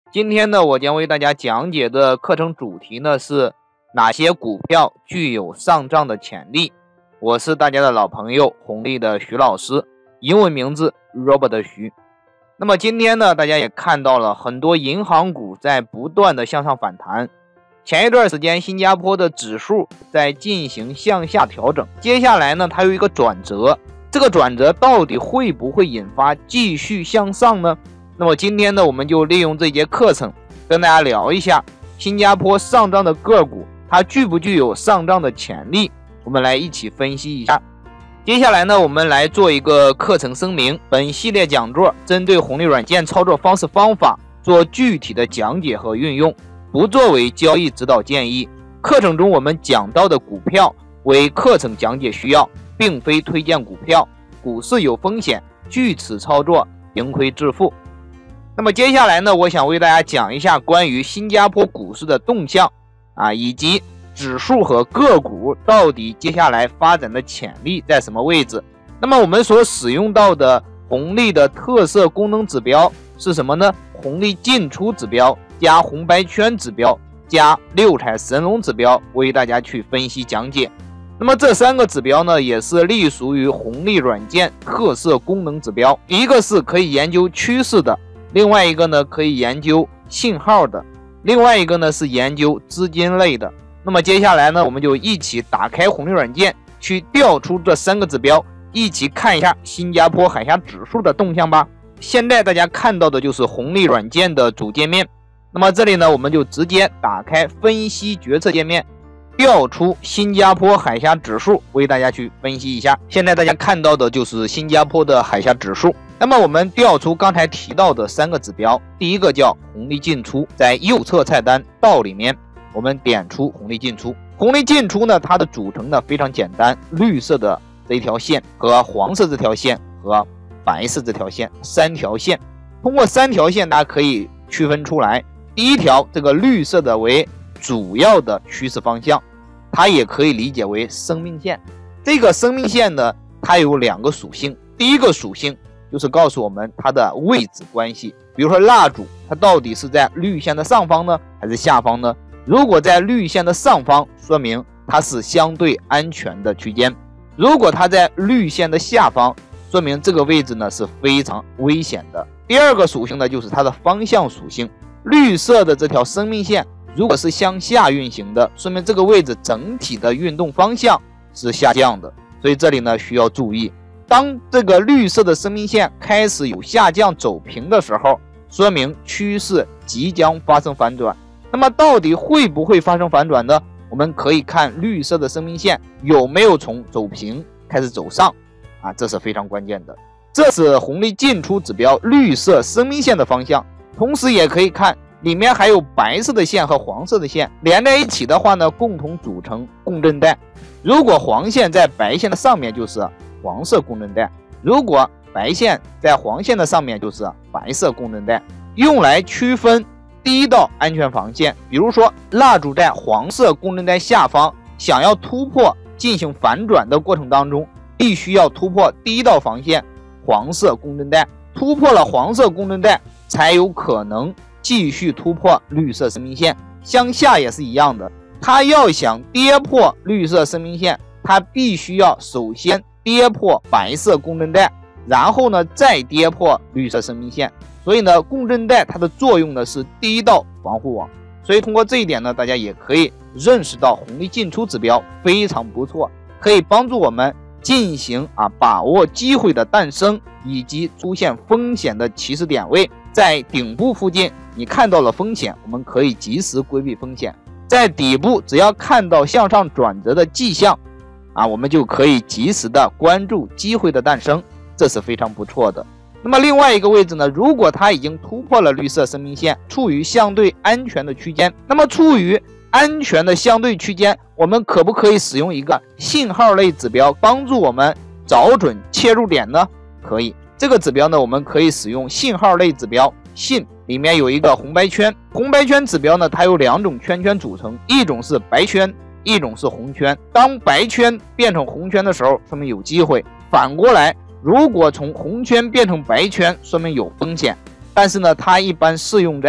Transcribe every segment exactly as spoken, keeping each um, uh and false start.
今天呢，我将为大家讲解的课程主题呢是哪些股票具有上涨的潜力。我是大家的老朋友红利的徐老师，英文名字 Robert 徐。那么今天呢，大家也看到了很多银行股在不断的向上反弹。前一段时间新加坡的指数在进行向下调整，接下来呢它有一个转折，这个转折到底会不会引发继续向上呢？那么今天呢，我们就利用这节课程跟大家聊一下新加坡上涨的个股，它具不具有上涨的潜力，我们来一起分析一下。接下来呢，我们来做一个课程声明，本系列讲座针对红利软件操作方式方法做具体的讲解和运用，不作为交易指导建议。课程中我们讲到的股票为课程讲解需要，并非推荐股票，股市有风险，据此操作盈亏自负。那么接下来呢，我想为大家讲一下关于新加坡股市的动向啊，以及指数和个股到底接下来发展的潜力在什么位置。那么我们所使用到的红利的特色功能指标是什么呢？红利进出指标加红白圈指标加六彩神龙指标，为大家去分析讲解。那么这三个指标呢，也是隶属于红利软件特色功能指标，一个是可以研究趋势的，另外一个呢可以研究信号的，另外一个呢是研究资金类的。那么接下来呢，我们就一起打开红利软件，去调出这三个指标，一起看一下新加坡海峡指数的动向吧。现在大家看到的就是红利软件的主界面。那么这里呢，我们就直接打开分析决策界面，调出新加坡海峡指数，为大家去分析一下。现在大家看到的就是新加坡的海峡指数。那么我们调出刚才提到的三个指标，第一个叫红利进出，在右侧菜单到里面我们点出红利进出。红利进出呢，它的组成呢非常简单，绿色的这一条线和黄色这条线和白色这条线，三条线。通过三条线大家可以区分出来，第一条这个绿色的为主要的趋势方向，它也可以理解为生命线。这个生命线呢，它有两个属性，第一个属性就是告诉我们它的位置关系，比如说蜡烛它到底是在绿线的上方呢还是下方呢？如果在绿线的上方，说明它是相对安全的区间；如果它在绿线的下方，说明这个位置呢是非常危险的。第二个属性呢，就是它的方向属性，绿色的这条生命线如果是向下运行的，说明这个位置整体的运动方向是下降的，所以这里呢需要注意。当这个绿色的生命线开始有下降走平的时候，说明趋势即将发生反转。那么到底会不会发生反转呢？我们可以看绿色的生命线有没有从走平开始走上啊，这是非常关键的。这是红利进出指标绿色生命线的方向，同时也可以看里面还有白色的线和黄色的线连在一起的话呢，共同组成共振带。如果黄线在白线的上面，就是黄色共振带；如果白线在黄线的上面，就是白色共振带，用来区分第一道安全防线。比如说蜡烛在黄色共振带下方，想要突破进行反转的过程当中，必须要突破第一道防线黄色共振带，突破了黄色共振带才有可能继续突破绿色生命线。向下也是一样的，它要想跌破绿色生命线，它必须要首先跌破白色共振带，然后呢再跌破绿色生命线。所以呢，共振带它的作用呢是第一道防护网。所以通过这一点呢，大家也可以认识到红利进出指标非常不错，可以帮助我们进行啊把握机会的诞生以及出现风险的起始点位。在顶部附近你看到了风险，我们可以及时规避风险。在底部只要看到向上转折的迹象啊，我们就可以及时的关注机会的诞生，这是非常不错的。那么另外一个位置呢，如果它已经突破了绿色生命线，处于相对安全的区间，那么处于安全的相对区间，我们可不可以使用一个信号类指标帮助我们找准切入点呢？可以。这个指标呢，我们可以使用信号类指标信，里面有一个红白圈。红白圈指标呢，它有两种圈圈组成，一种是白圈，一种是红圈。当白圈变成红圈的时候，说明有机会；反过来，如果从红圈变成白圈，说明有风险。但是呢，它一般适用在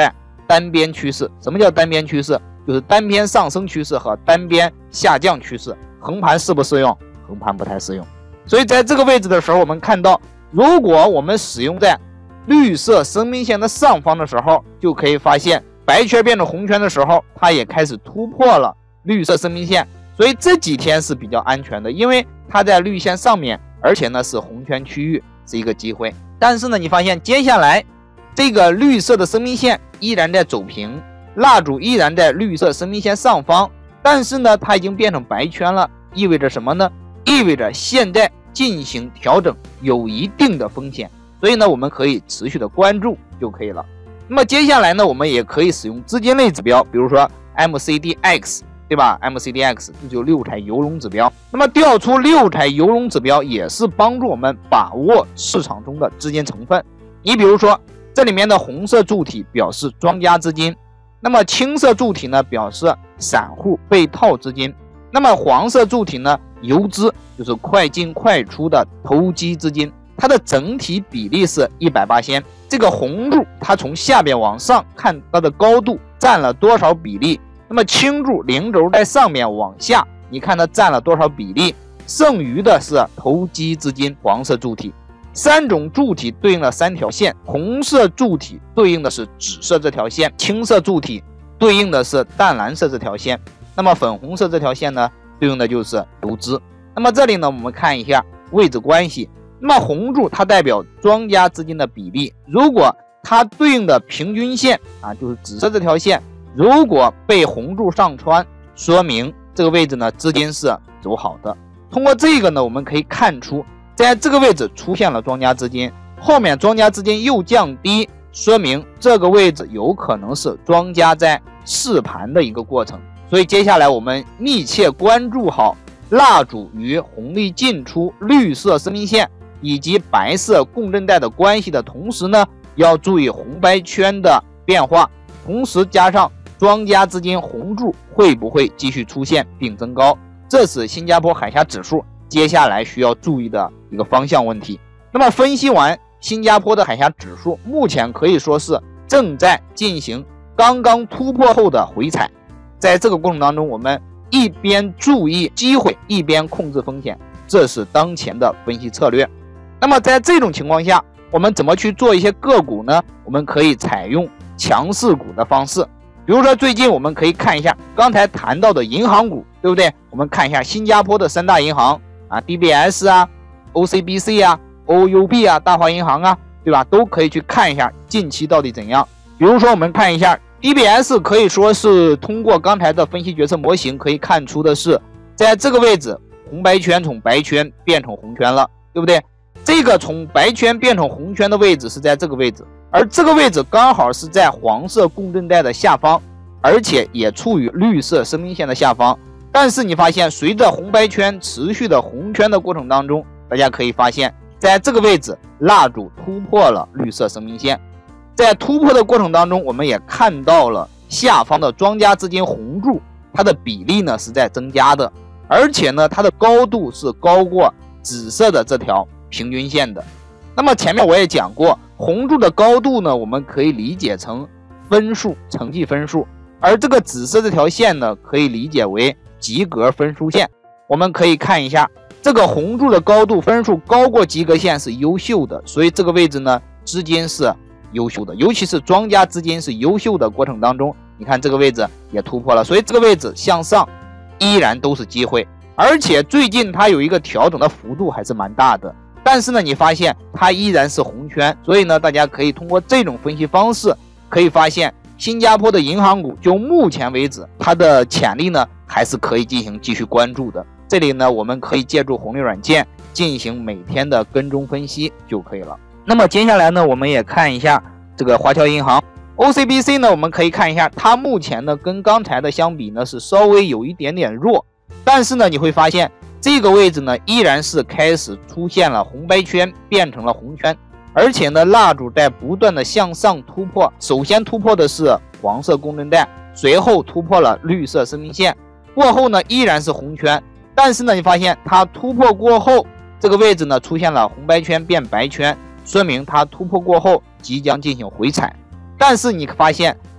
单边趋势。什么叫单边趋势？就是单边上升趋势和单边下降趋势。横盘适不适用？横盘不太适用。所以在这个位置的时候，我们看到如果我们使用在绿色生命线的上方的时候，就可以发现白圈变成红圈的时候，它也开始突破了绿色生命线。所以这几天是比较安全的，因为它在绿线上面，而且呢是红圈区域，是一个机会。但是呢你发现接下来这个绿色的生命线依然在走平，蜡烛依然在绿色生命线上方，但是呢它已经变成白圈了，意味着什么呢？意味着现在进行调整有一定的风险，所以呢我们可以持续的关注就可以了。那么接下来呢我们也可以使用资金类指标，比如说 M C D X，对吧 ？M C D X 这就六彩游龙指标。那么调出六彩游龙指标也是帮助我们把握市场中的资金成分。你比如说，这里面的红色柱体表示庄家资金，那么青色柱体呢表示散户被套资金，那么黄色柱体呢游资，就是快进快出的投机资金。它的整体比例是一百八十。这个红柱它从下边往上看它的高度占了多少比例？那么青柱零轴在上面往下，你看它占了多少比例？剩余的是投机资金，黄色柱体。三种柱体对应了三条线，红色柱体对应的是紫色这条线，青色柱体对应的是淡蓝色这条线，那么粉红色这条线呢对应的就是游资。那么这里呢我们看一下位置关系，那么红柱它代表庄家资金的比例，如果它对应的平均线啊就是紫色这条线如果被红柱上穿，说明这个位置呢资金是走好的。通过这个呢我们可以看出在这个位置出现了庄家资金，后面庄家资金又降低，说明这个位置有可能是庄家在试盘的一个过程。所以接下来我们密切关注好蜡烛与红利进出绿色生命线以及白色共振带的关系的同时呢，要注意红白圈的变化，同时加上庄家资金红柱会不会继续出现并增高，这是新加坡海峡指数接下来需要注意的一个方向问题。那么分析完新加坡的海峡指数，目前可以说是正在进行刚刚突破后的回踩，在这个过程当中我们一边注意机会一边控制风险，这是当前的分析策略。那么在这种情况下我们怎么去做一些个股呢？我们可以采用强势股的方式，比如说最近我们可以看一下刚才谈到的银行股，对不对？我们看一下新加坡的三大银行啊 D B S 啊 O C B C 啊 O U B 啊大华银行啊，对吧？都可以去看一下近期到底怎样。比如说我们看一下 D B S， 可以说是通过刚才的分析决策模型可以看出的是在这个位置红白圈从白圈变成红圈了，对不对？这个从白圈变成红圈的位置是在这个位置，而这个位置刚好是在黄色共振带的下方，而且也处于绿色生命线的下方。但是你发现随着红白圈持续的红圈的过程当中，大家可以发现在这个位置蜡烛突破了绿色生命线，在突破的过程当中我们也看到了下方的庄家资金红柱它的比例呢是在增加的，而且呢它的高度是高过紫色的这条平均线的。那么前面我也讲过，红柱的高度呢我们可以理解成分数，成绩分数，而这个紫色这条线呢可以理解为及格分数线。我们可以看一下这个红柱的高度分数高过及格线是优秀的，所以这个位置呢资金是优秀的，尤其是庄家资金是优秀的过程当中，你看这个位置也突破了，所以这个位置向上依然都是机会。而且最近它有一个调整的幅度还是蛮大的，但是呢你发现它依然是红圈，所以呢大家可以通过这种分析方式可以发现新加坡的银行股就目前为止它的潜力呢还是可以进行继续关注的。这里呢我们可以借助红利软件进行每天的跟踪分析就可以了。那么接下来呢我们也看一下这个华侨银行 O C B C 呢，我们可以看一下它目前呢跟刚才的相比呢是稍微有一点点弱，但是呢你会发现这个位置呢依然是开始出现了红白圈变成了红圈，而且呢蜡烛在不断的向上突破，首先突破的是黄色共振带，随后突破了绿色生命线，过后呢依然是红圈，但是呢你发现它突破过后这个位置呢出现了红白圈变白圈，说明它突破过后即将进行回踩。但是你发现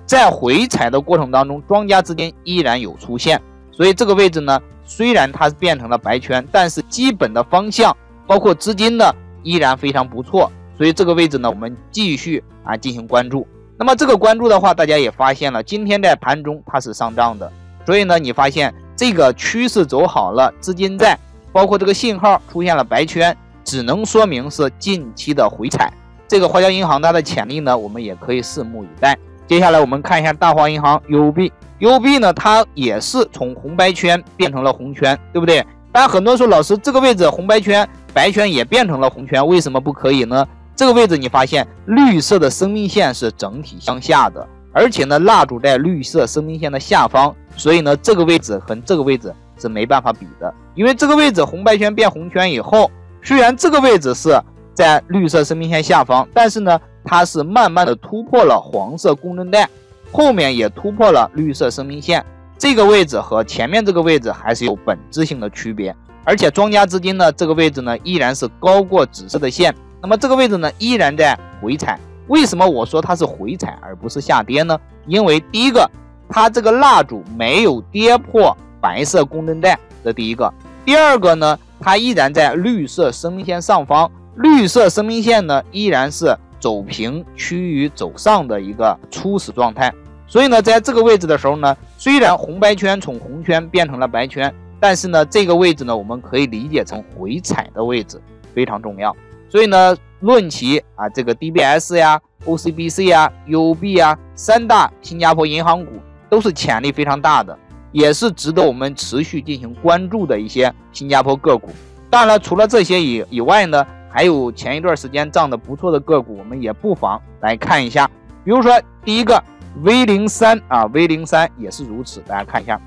在回踩的过程当中，庄家资金依然有出现，所以这个位置呢，虽然它变成了白圈，但是基本的方向包括资金呢依然非常不错，所以这个位置呢，我们继续啊进行关注。那么这个关注的话，大家也发现了，今天在盘中它是上涨的，所以呢，你发现这个趋势走好了，资金在，包括这个信号出现了白圈，只能说明是近期的回踩。这个华侨银行它的潜力呢，我们也可以拭目以待。接下来我们看一下大华银行 U B，U B 呢，它也是从红白圈变成了红圈，对不对？但很多人说，老师这个位置红白圈、白圈也变成了红圈，为什么不可以呢？这个位置你发现绿色的生命线是整体向下的，而且呢蜡烛在绿色生命线的下方，所以呢这个位置和这个位置是没办法比的。因为这个位置红白圈变红圈以后，虽然这个位置是在绿色生命线下方，但是呢它是慢慢的突破了黄色共振带，后面也突破了绿色生命线，这个位置和前面这个位置还是有本质性的区别。而且庄家资金呢这个位置呢依然是高过紫色的线，那么这个位置呢依然在回踩。为什么我说它是回踩而不是下跌呢？因为第一个，它这个蜡烛没有跌破白色共振带，这第一个。第二个呢，它依然在绿色生命线上方，绿色生命线呢依然是走平趋于走上的一个初始状态。所以呢在这个位置的时候呢，虽然红白圈从红圈变成了白圈，但是呢这个位置呢我们可以理解成回踩的位置，非常重要。所以呢论其啊这个 D B S 呀 O C B C 呀 U B 呀三大新加坡银行股都是潜力非常大的，也是值得我们持续进行关注的一些新加坡个股。当然了，除了这些以以外呢，还有前一段时间涨得不错的个股，我们也不妨来看一下。比如说第一个 V 零三 啊 V 零三 也是如此，大家看一下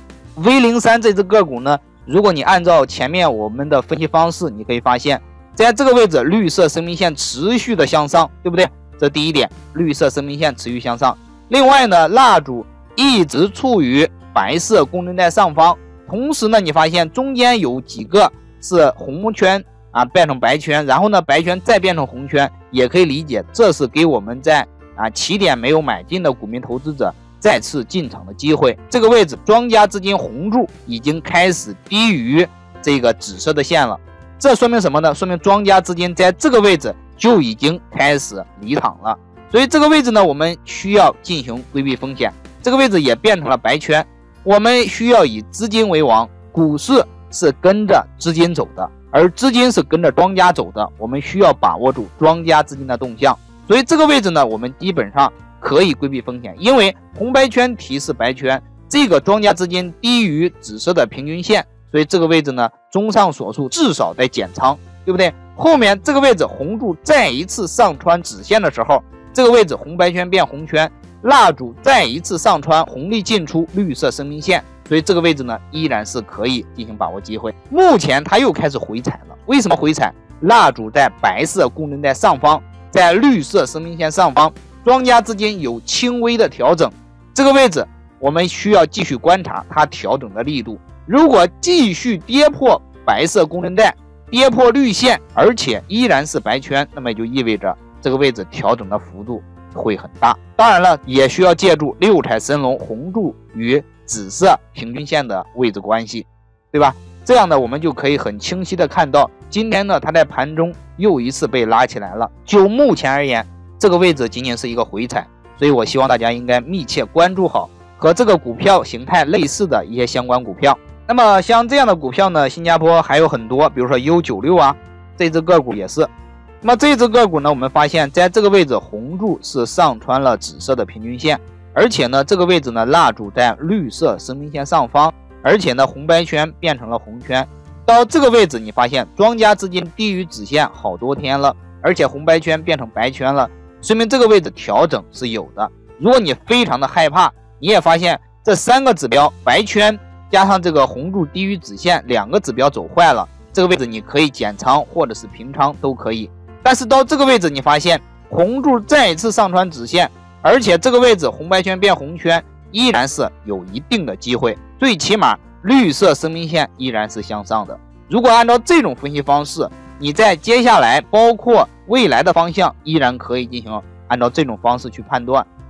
V 零三 这只个股呢，如果你按照前面我们的分析方式，你可以发现在这个位置绿色生命线持续的向上，对不对？这第一点，绿色生命线持续向上。另外呢，蜡烛一直处于白色共振带上方，同时呢你发现中间有几个是红圈啊变成白圈，然后呢白圈再变成红圈，也可以理解这是给我们在啊起点没有买进的股民投资者再次进场的机会。这个位置庄家资金红柱已经开始低于这个紫色的线了，这说明什么呢？说明庄家资金在这个位置就已经开始离场了，所以这个位置呢我们需要进行规避风险。这个位置也变成了白圈，我们需要以资金为王，股市是跟着资金走的，而资金是跟着庄家走的，我们需要把握住庄家资金的动向。所以这个位置呢我们基本上可以规避风险，因为红白圈提示白圈，这个庄家资金低于紫色的平均线，所以这个位置呢综上所述至少得减仓，对不对？后面这个位置红柱再一次上穿紫线的时候，这个位置红白圈变红圈，蜡烛再一次上穿红利进出绿色生命线，所以这个位置呢依然是可以进行把握机会。目前它又开始回踩了，为什么回踩？蜡烛在白色共振带上方，在绿色生命线上方，庄家资金有轻微的调整，这个位置我们需要继续观察它调整的力度。如果继续跌破白色共振带，跌破绿线，而且依然是白圈，那么也就意味着这个位置调整的幅度会很大。当然了，也需要借助六彩神龙红柱与紫色平均线的位置关系，对吧？这样呢我们就可以很清晰的看到，今天呢它在盘中又一次被拉起来了。就目前而言，这个位置仅仅是一个回踩，所以我希望大家应该密切关注好和这个股票形态类似的一些相关股票。那么像这样的股票呢，新加坡还有很多，比如说 U 九十六 啊，这只个股也是。那么这只个股呢，我们发现在这个位置红柱是上穿了紫色的平均线，而且呢这个位置呢蜡烛在绿色生命线上方，而且呢红白圈变成了红圈。到这个位置你发现庄家资金低于紫线好多天了，而且红白圈变成白圈了，说明这个位置调整是有的。如果你非常的害怕，你也发现这三个指标白圈加上这个红柱低于紫线两个指标走坏了，这个位置你可以减仓或者是平仓都可以。但是到这个位置你发现红柱再一次上穿紫线，而且这个位置红白圈变红圈依然是有一定的机会，最起码绿色生命线依然是向上的。如果按照这种分析方式，你在接下来包括未来的方向依然可以进行按照这种方式去判断。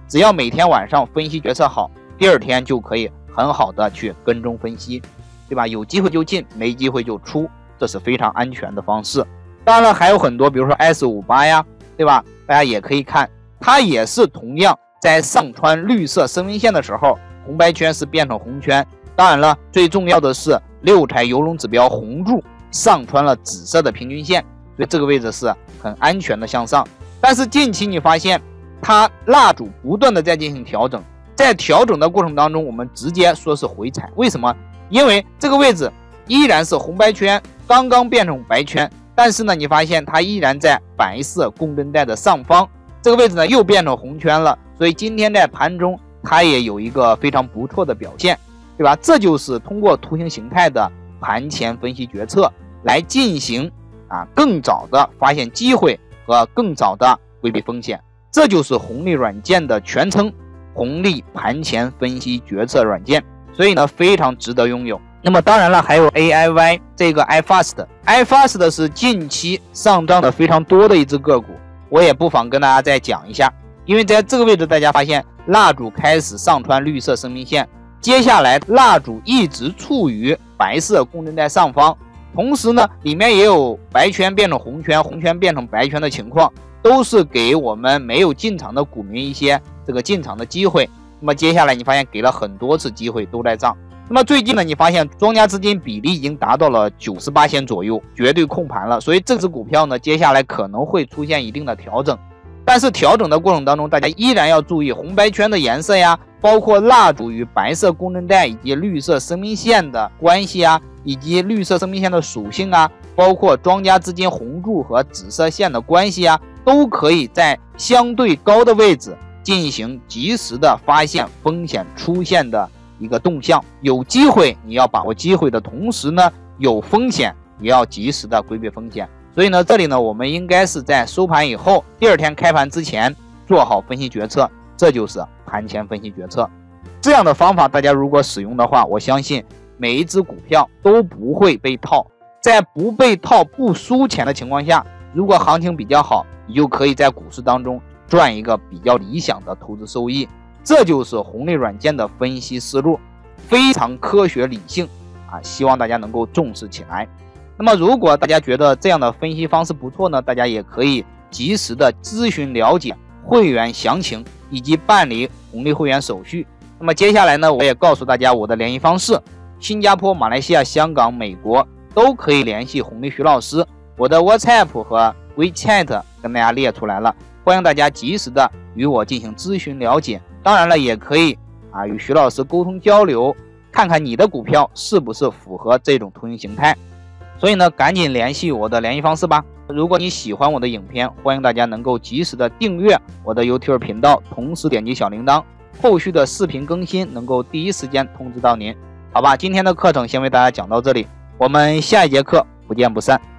只要每天晚上分析决策好，第二天就可以很好的去跟踪分析，对吧？有机会就进，没机会就出，这是非常安全的方式。当然还有很多，比如说 S 五十八 呀，对吧？大家也可以看，它也是同样在上穿绿色生命线的时候，红白圈是变成红圈。当然了，最重要的是六彩游龙指标红柱上穿了紫色的平均线，所以这个位置是很安全的向上。但是近期你发现它蜡烛不断的在进行调整，在调整的过程当中，我们直接说是回踩。为什么？因为这个位置依然是红白圈，刚刚变成白圈，但是呢，你发现它依然在白色共振带的上方，这个位置呢又变成红圈了，所以今天在盘中它也有一个非常不错的表现，对吧？这就是通过图形形态的盘前分析决策来进行啊更早的发现机会和更早的规避风险，这就是红利软件的全称，红利盘前分析决策软件，所以呢非常值得拥有。那么当然了，还有 A I Y 这个 iFast，I Fast 是近期上涨的非常多的一只个股，我也不妨跟大家再讲一下。因为在这个位置大家发现蜡烛开始上穿绿色生命线，接下来蜡烛一直处于白色共振带上方，同时呢里面也有白圈变成红圈，红圈变成白圈的情况，都是给我们没有进场的股民一些这个进场的机会。那么接下来你发现给了很多次机会都在涨。那么最近呢，你发现庄家资金比例已经达到了 百分之九十八 左右，绝对控盘了，所以这只股票呢接下来可能会出现一定的调整。但是调整的过程当中，大家依然要注意红白圈的颜色呀，包括蜡烛与白色共振带以及绿色生命线的关系啊，以及绿色生命线的属性啊，包括庄家资金红柱和紫色线的关系啊，都可以在相对高的位置进行及时的发现风险出现的一个动向。有机会你要把握机会的同时呢，有风险也要及时的规避风险。所以呢，这里呢，我们应该是在收盘以后，第二天开盘之前做好分析决策，这就是盘前分析决策。这样的方法大家如果使用的话，我相信每一只股票都不会被套，在不被套不输钱的情况下，如果行情比较好，你就可以在股市当中赚一个比较理想的投资收益。这就是红利软件的分析思路，非常科学理性啊，希望大家能够重视起来。那么如果大家觉得这样的分析方式不错呢，大家也可以及时的咨询了解会员详情以及办理红利会员手续。那么接下来呢，我也告诉大家我的联系方式，新加坡、马来西亚、香港、美国都可以联系红利徐老师，我的 WhatsApp 和 WeChat 跟大家列出来了，欢迎大家及时的与我进行咨询了解。当然了，也可以啊与徐老师沟通交流，看看你的股票是不是符合这种图形形态。所以呢，赶紧联系我的联系方式吧。如果你喜欢我的影片，欢迎大家能够及时的订阅我的 YouTube 频道，同时点击小铃铛，后续的视频更新能够第一时间通知到您。好吧，今天的课程先为大家讲到这里，我们下一节课不见不散。